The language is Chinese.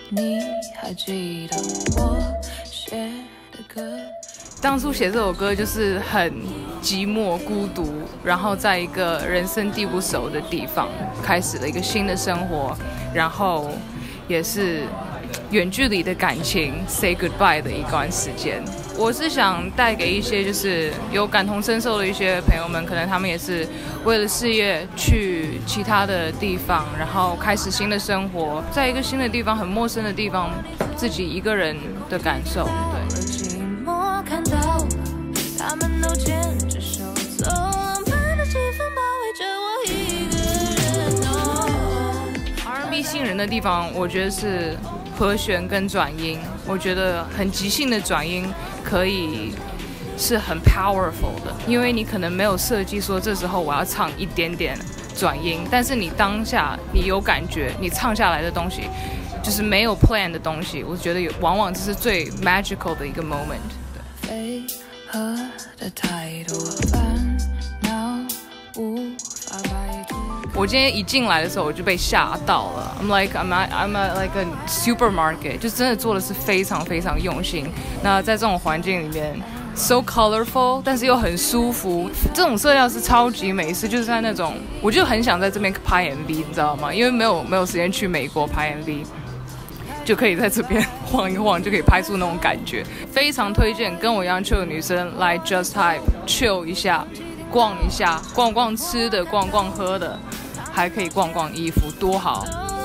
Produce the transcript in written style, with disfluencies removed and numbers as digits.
你还记得我写的歌？ 当初写这首歌就是很寂寞孤独，然后在一个人生地不熟的地方开始了一个新的生活，然后也是远距离的感情 say goodbye 的一段时间。我是想带给一些就是有感同身受的一些朋友们，可能他们也是为了事业去其他的地方，然后开始新的生活，在一个新的地方很陌生的地方，自己一个人的感受。对， 寂寞看到他们都牵着手走，浪漫的气氛包围着我一个人哦。 R&B 吸引人的地方，我觉得是和弦跟转音，我觉得很即兴的转音可以是很 powerful 的，因为你可能没有设计说这时候我要唱一点点转音，但是你当下你有感觉，你唱下来的东西就是没有 plan 的东西，我觉得往往这是最 magical 的一个 moment。 飞鹤的太多烦恼无法摆脱。 我今天一进来的时候我就被吓到了 I'm like a supermarket， 就真的做的是非常非常用心。那在这种环境里面 so colorful， 但是又很舒服，这种色调是超级美式，就是在那种我就很想在这边拍 MV， 你知道吗？因为没有时间去美国拍 MV， 就可以在这边晃一晃就可以拍出那种感觉。非常推荐跟我一样 chill 的女生来 Just Hype chill 一下，逛一下，逛逛吃的，逛逛喝的，还可以逛逛衣服，多好。